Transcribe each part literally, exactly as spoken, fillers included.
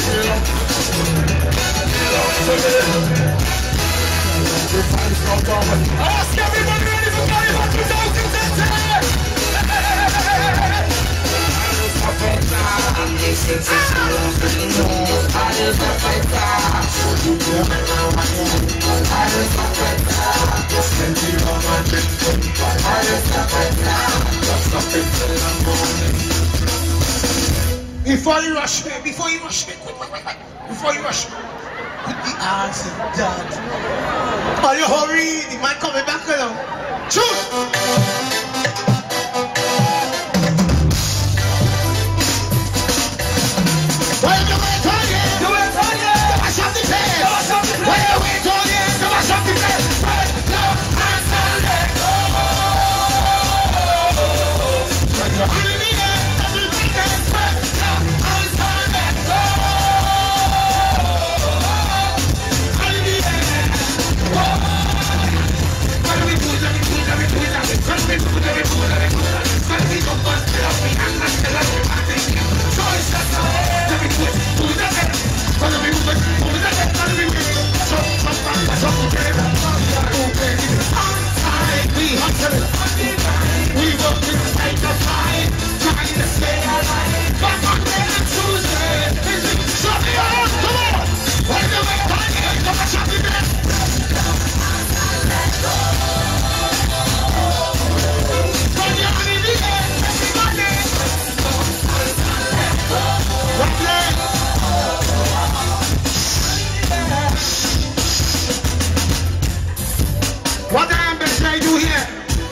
Ask everybody ready for Carnival twenty ten. Before you rush me, before you rush me, quick, quick, quick, quick, before you rush me, put the ass in that. Oh, you hurry, the man coming back along. Choose! What I am trying to do here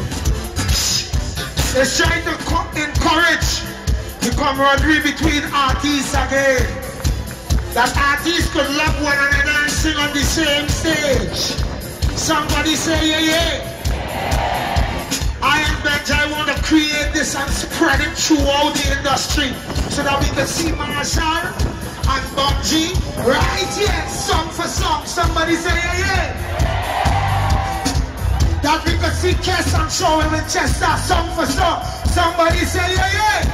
is trying to encourage the camaraderie between artists again. That artists could love one another and sing on the same stage. Somebody say yeah, yeah. I am Benji. I want to create this and spread it throughout the industry so that we can see Marshall and Bungie right here, song for song. Somebody say yeah, yeah. That we could see Kess and show him in Chester, song for song. Somebody say yeah, yeah.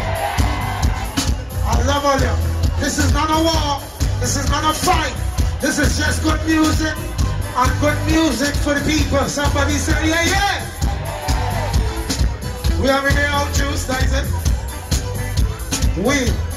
I love all you. This is not a war. This is not a fight. This is just good music and good music for the people. Somebody say yeah, yeah. We are in the out juice, that's it. We.